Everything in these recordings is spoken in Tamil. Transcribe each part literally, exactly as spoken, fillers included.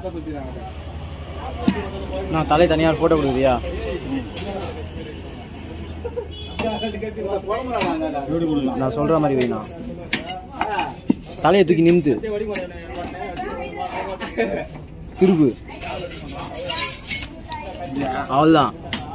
நான் தலை தனியார் போட்டோ கொடுக்குறியா? நான் சொல்ற மாதிரி வைண்ணா. தலையை தூக்கி நிமித்து திருப்பு. அவ்வளோதான்.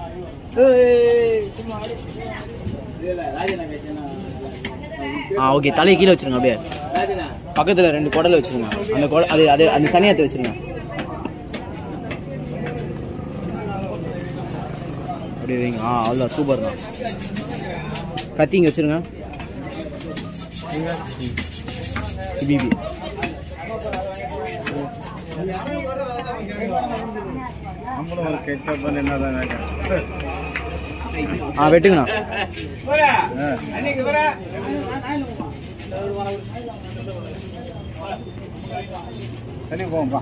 ஆ ஓகே. தலையை கீழே வச்சிருங்க. அப்படியே பக்கத்தில் ரெண்டு குடலை வச்சுருங்க. அந்த குடை அது அது அந்த சனியத்தை வச்சுருங்க. அப்படியே வைங்க. ஆ அவ்வளோதான். சூப்பர் தான். கத்தி இங்கே வச்சுருங்க. பிபி ஆ வெட்டுங்கண்ணா. சரி போப்பா.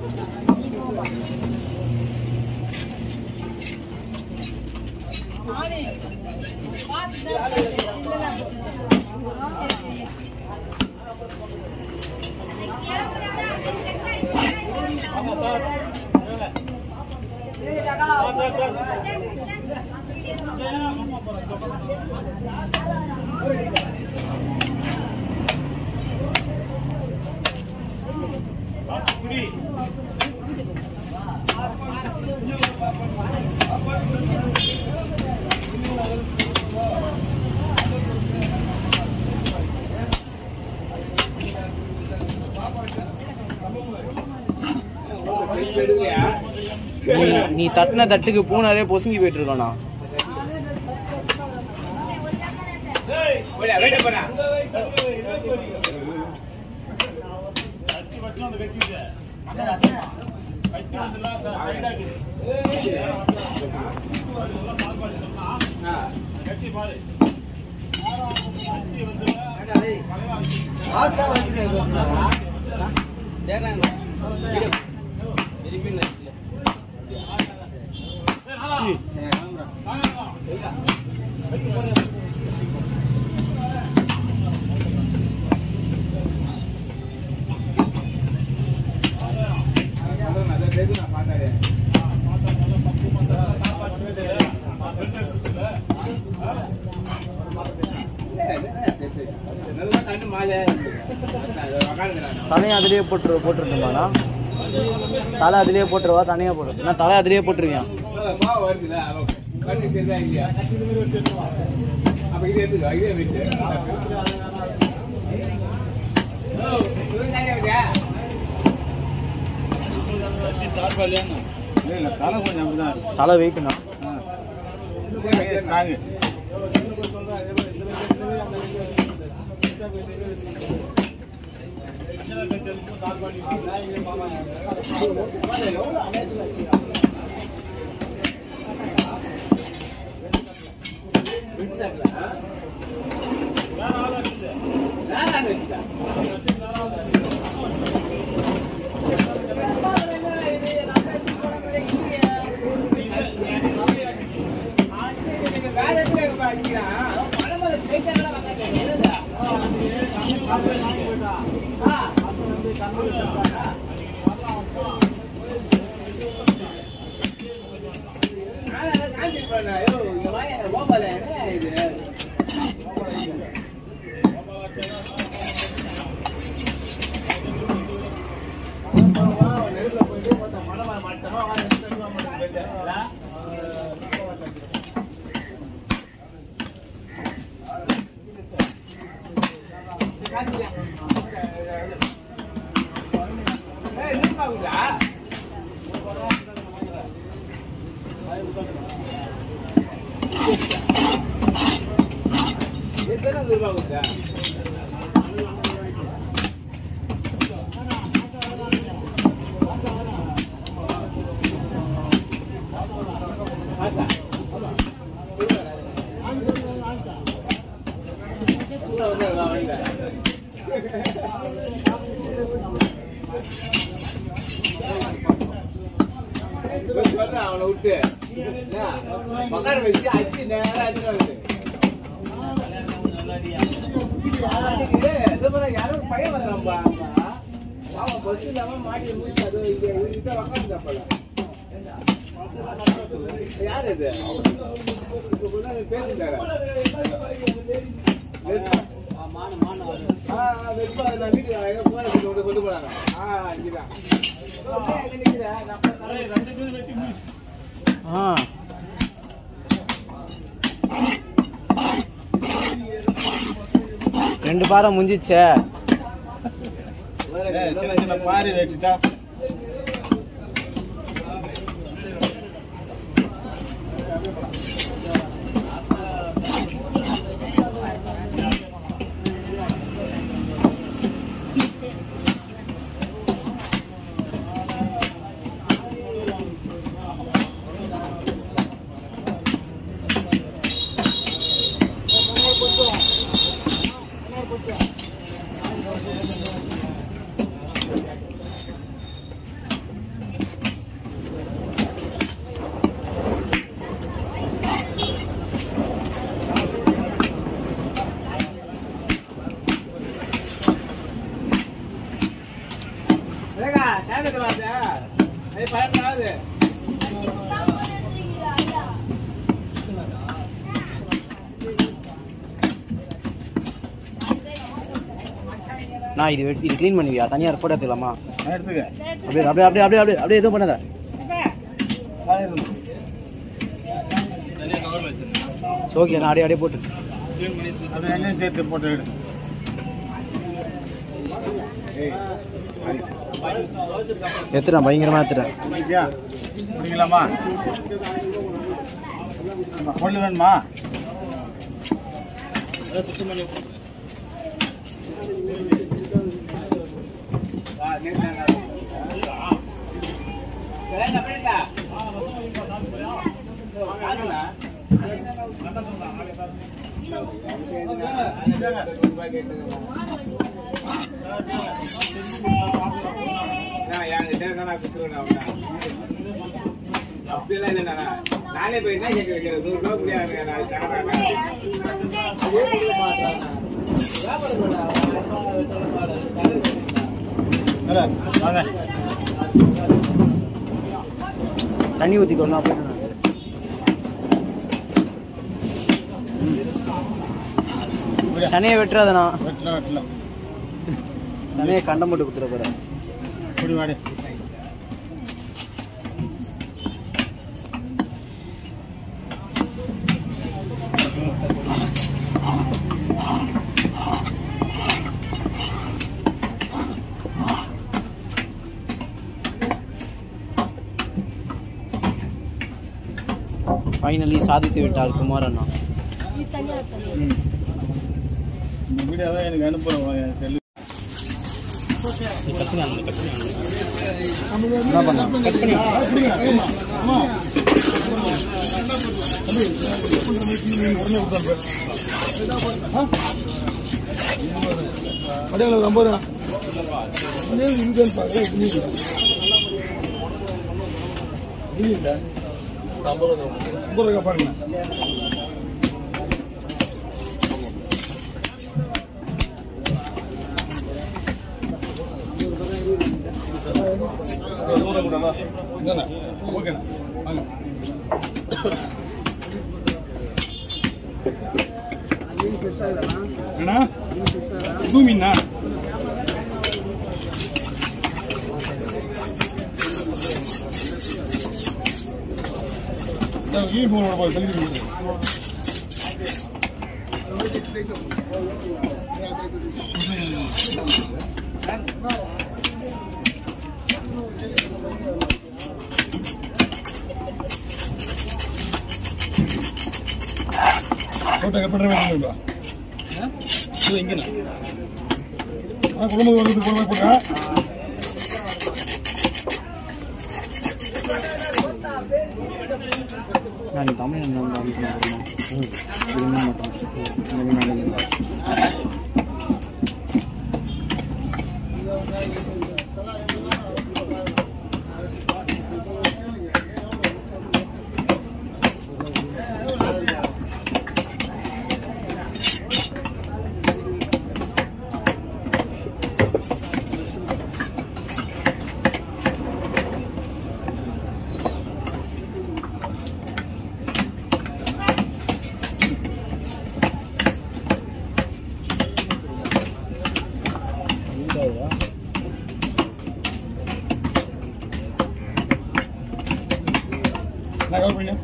நீ தட்டின தட்டுக்கு பூனாலே பொசுங்கி போயிட்டு இருக்கோண்ணா. தலையை அதிலேயே போட்டு போட்டுருட்டுமாண்ணா. தலை அதிலேயே போட்டுருவா. தனியாக போட்டு நான் தலை அதிலேயே போட்டுருவேன். தலை வெயிட்டுண்ணா. யார் இது ரெண்டு பாரம் முடிஞ்சிச்சே. சின்ன சின்ன பாரி வெட்டிட்டா நான் இது இது க்ளீன் பண்ணுவியா? தனியாக ஃபோட்டோ எடுத்துக்கலாமா? எடுத்துக்க. அப்படியே அப்படியே அப்படியே அப்படியே அப்படியே அப்படியே எதுவும் பண்ணாத. ஓகே, நான் அப்படியே அப்படியே போட்டு அது எண்ணெயும் சேர்த்து போட்டு எடு. எடுத்துட்டேன், பயங்கரமாக எடுத்துட்டேன். முடிக்கியா? முடிக்கலாமா? கொள்ளு வேணுமா? நானே போய் என்ன கேட்க வைக்கிறது? நூறு ரூபா முடியாது. தண்ணி ஊற்றிக்கணும் அப்படின்னு சனையை வெட்டுறதுண்ணா. வெட்டல வெட்டல சனையை கண்டம் போட்டு கொடுத்துட போகிறேன். குடி வாடி. ஃபைனலி சாதித்து விட்டார் குமார் அண்ணா. இந்த வீடியோ தான் எனக்கு அனுப்புகிறேன். செல்லு என்ன பண்ணா கட் பண்ணி ரொம்ப ஐம்பது ரூபா பாருங்க. ஓகேண்ணா வாங்க. அண்ணா புது மீனா? யூனிஃபார்மோட போய் கழிவு போட்டோ கப்பட வேணுங்களா? இங்கண்ணா குழம்பு வந்து குழம்பு போட்டா நான் தமிழ் நான் கவர் பண்ணி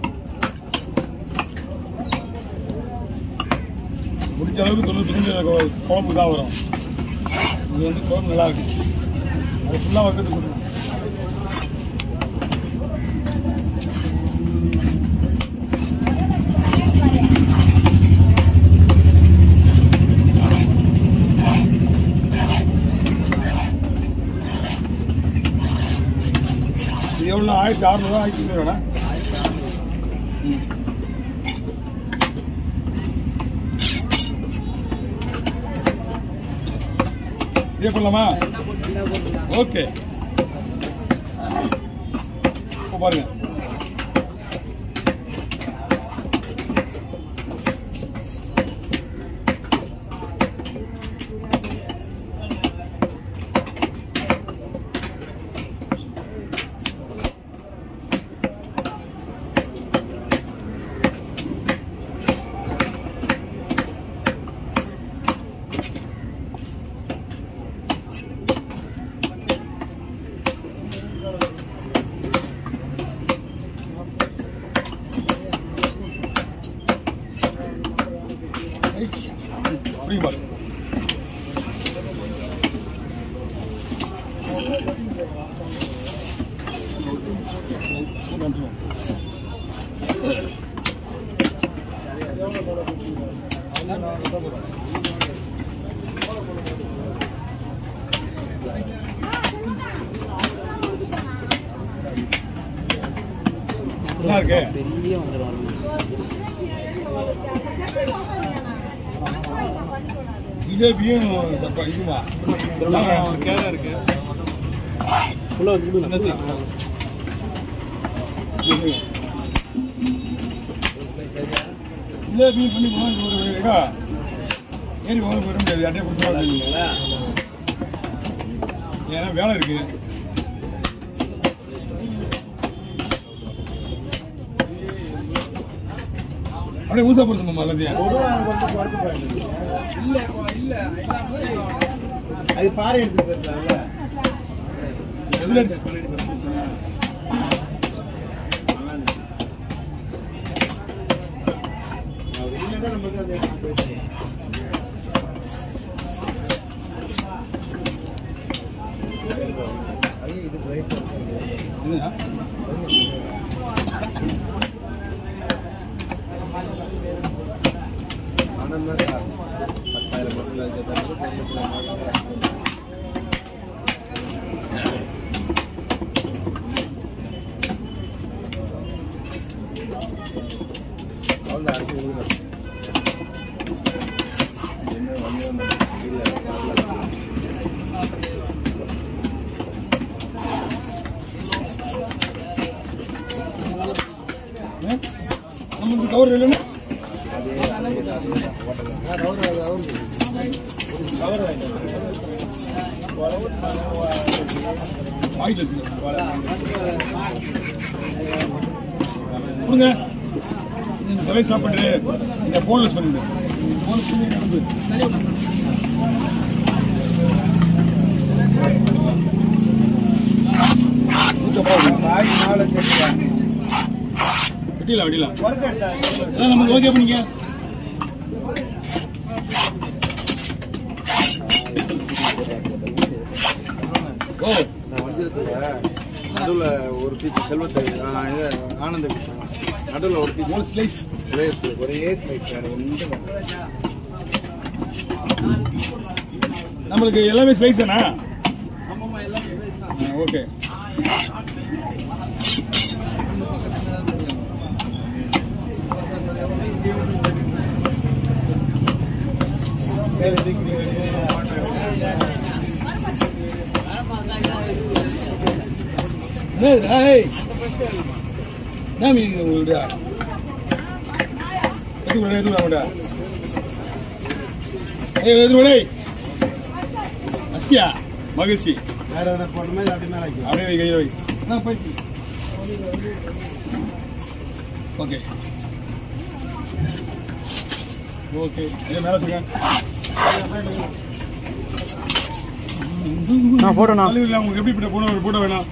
முடிஞ்ச அளவுக்கு தொண்ணூற்றி குழம்பு தான் வரும். இது வந்து குழம்பு நல்லா இருக்கு. அது ஃபுல்லாக வைக்கிறது கொடுக்கும். இது எவ்வளோ ஆயிரத்தி அறுநூறுவா ஆயிரத்தி ஐநூறுவா ம் இதே பண்ணலாமா? ஓகே இப்போ பாருங்க. புரியுமா? நல்லா இருக்கு. பெரிய வந்துடும். ஜிலேபியும் இதுமா கேரா இருக்கு. ஜிலேபியும் பண்ணி போனா ஏறி போக போயிட முடியாது. அட்டையை கொடுத்துருவாங்க. ஏன்னா வேலை இருக்கு. அப்படியே ஊசப்படுத்தணுமா எல்லாத்தையும்? அது பாறை எடுத்து போயிருந்தாங்க. நமக்கு கவர் இல்லைன்னா கொடுங்க. சலை சாப்பிட்டு இந்த போன்லெஸ் பண்ணிடுங்க. போன்லெஸ் பண்ணி வெட்டிடலாம் வெட்டிடலாம். நமக்கு ஓகே பண்ணிக்க. ஓ நடுவில் ஒரு பீஸ் செல்வத்தை ஆனந்த நடுவில் ஒரு பீஸ் ஒரு ஸ்லைஸ் ஒரே ஸ்லைஸ் நம்மளுக்கு எல்லாமே ஸ்லைஸ் தானா? Okay. Hey, nah ini udah. Itu udah itu udah. Hey, itu udah. Asia, மகிழ்ச்சி. வேற வேற போடுமே அப்படினா லைக். அப்படியே வை வை. நான் போய். ஓகே. ஓகே. இது மேல வச்சுங்க. நான் போட்டோண்ணா. உங்களுக்கு எப்படி போட்டோ போட்டோ வேணும்?